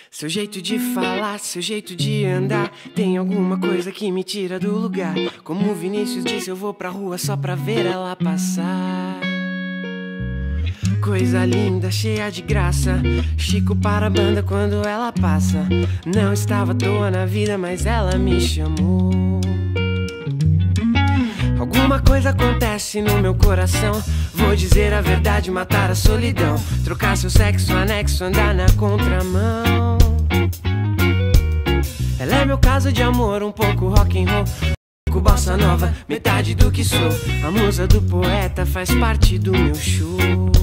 Seu jeito de falar, seu jeito de andar, tem alguma coisa que me tira do lugar. Como o Vinícius disse, eu vou pra rua só pra ver ela passar. Coisa linda, cheia de graça, Chico para a banda quando ela passa. Não estava à toa na vida, mas ela me chamou. Alguma coisa acontece no meu coração, vou dizer a verdade, matar a solidão, trocar seu sexo anexo, andar na contramão. Ela é meu caso de amor, um pouco rock and roll, um pouco bossa nova, metade do que sou. A musa do poeta faz parte do meu show.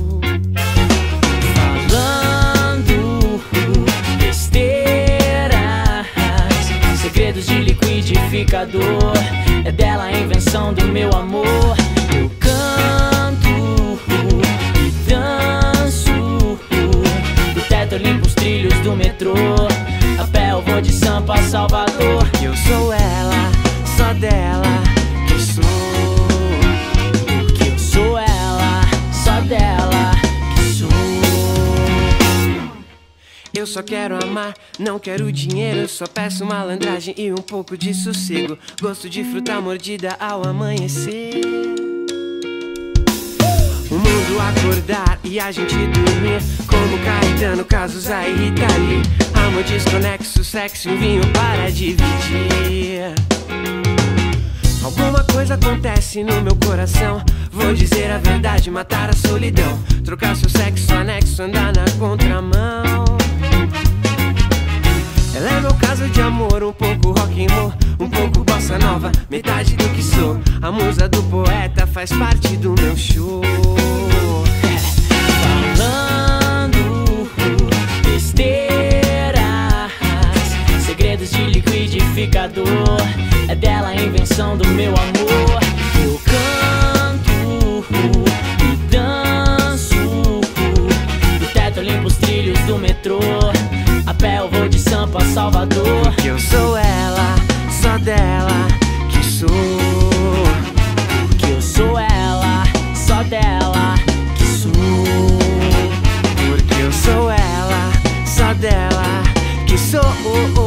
Falando besteiras, segredos de liquidificador, é dela a invenção do meu amor. Eu canto e danço, do teto eu limpo os trilhos do metrô, a pé eu vou de Sampa a Salvador. Eu sou ela, só dela que sou. Que eu sou ela, só dela que sou. Eu só quero amar, não quero dinheiro, eu só peço malandragem e um pouco de sossego. Gosto de fruta mordida ao amanhecer. O mundo acordar e a gente dormir, como Caetano, Cazuza e Rita Lee. Amor desconexo, sexo e um vinho para dividir. Alguma coisa acontece no meu coração, vou dizer a verdade, matar a solidão, trocar seu sexo anexo, andar na contramão. Ela é meu caso de amor, um pouco rock and roll, um pouco bossa nova, metade do que sou. A musa do poeta faz parte do meu show. Falando besteiras, segredos de liquidificador, é dela a invenção do meu amor. Eu canto e danço, do teto eu limpo os trilhos do metrô, a pé eu vou de Sampa a Salvador. Porque eu sou ela, só dela que sou. Que eu sou ela, só dela que sou. Porque eu sou ela, só dela que sou.